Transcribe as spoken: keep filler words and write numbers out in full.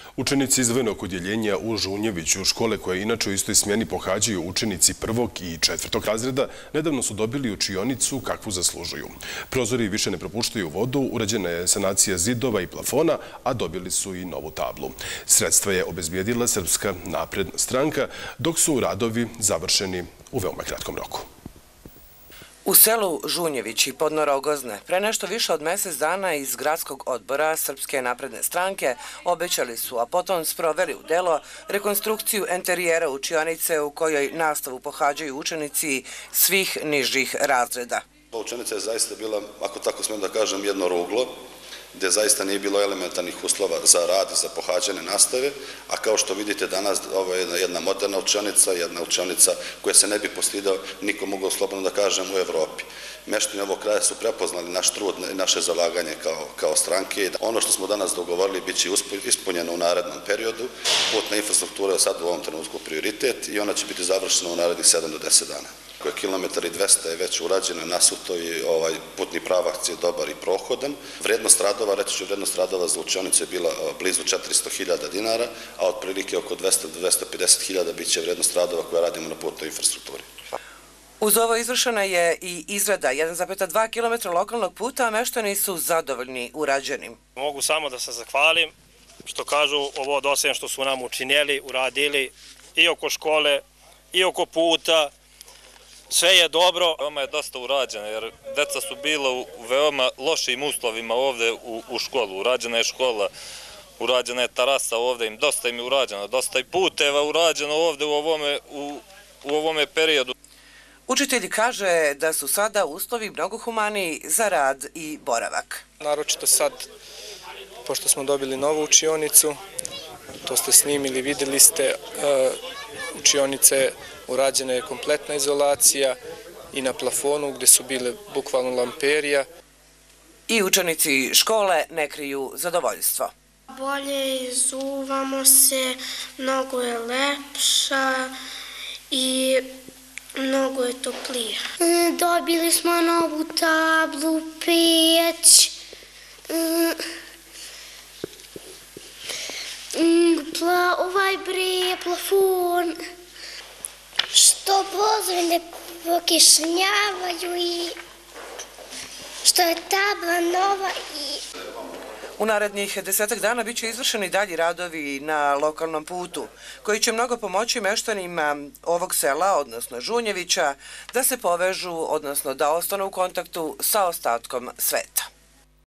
Učenici izdvojenog odjeljenja u Žunjeviću, škole koje inače u istoj smjeni pohađaju učenici prvog i četvrtog razreda, nedavno su dobili učionicu kakvu zaslužuju. Prozori više ne propuštaju vodu, urađena je sanacija zidova i plafona, a dobili su i novu tablu. Sredstva je obezbijedila Srpska napredna stranka, dok su radovi završeni u veoma kratkom roku. U selu Žunjević i Podnorogozne pre nešto više od mjesec dana iz gradskog odbora Srpske napredne stranke obećali su, a potom sproveli u delo rekonstrukciju enterijera učionice u kojoj nastavu pohađaju učenici svih nižih razreda. Učenica je zaista bila, ako tako smijem da kažem, jedno ruglo, gdje zaista nije bilo elementarnih uslova za rad i za pohađanje nastave, a kao što vidite danas ovo je jedna moderna učionica, jedna učionica koja se ne bi postidao, niko mogao slobodno da kažem, u Evropi. Meštani ovog kraja su prepoznali naš trud i naše zalaganje kao, kao stranke. Ono što smo danas dogovorili bit će ispunjeno u narednom periodu. Putna infrastruktura je sad u ovom trenutku prioritet i ona će biti završena u narednih sedam do deset dana. Koje kilometar i dvesta je već urađeno, nasuto i ovaj putni pravac je dobar i prohodan. Vrednost radova, reći ću, vrednost radova za učionicu je bila blizu četiristo hiljada dinara, a otprilike oko dvesta do dvesta pedeset hiljada bit će vrednost radova koje radimo na putnoj infrastrukturi. Uz ovo izvršena je i izrada jedan zarez dva kilometra lokalnog puta, a meštani su zadovoljni urađenim. Mogu samo da se zahvalim što kažu ovo dosajem što su nam učinjeli, uradili i oko škole i oko puta. Sve je dobro. Veoma je dosta urađeno jer deca su bila u veoma lošim uslovima ovdje u, u školu. Urađena je škola, urađena je terasa ovdje, im dosta im je urađeno, dosta i puteva urađeno ovdje u ovome, u, u ovome periodu. Učitelji kaže da su sada uslovi mnogo humaniji za rad i boravak. Naročito sad, pošto smo dobili novu učionicu, to ste snimili, vidjeli ste, učionice urađena je kompletna izolacija i na plafonu gdje su bile bukvalno lamperija. I učenici škole ne kriju zadovoljstvo. Bolje izuvamo se, mnogo je lepša i mnogo je toplije. Dobili smo novu tablu, peć, pla, ovaj bre, plafon. Što prozori ne pokišnjavaju i što je tabla nova i... U narednih desetak dana bit će izvršeni dalji radovi na lokalnom putu, koji će mnogo pomoći meštanima ovog sela, odnosno Žunjevića, da se povežu, odnosno da ostanu u kontaktu sa ostatkom sveta.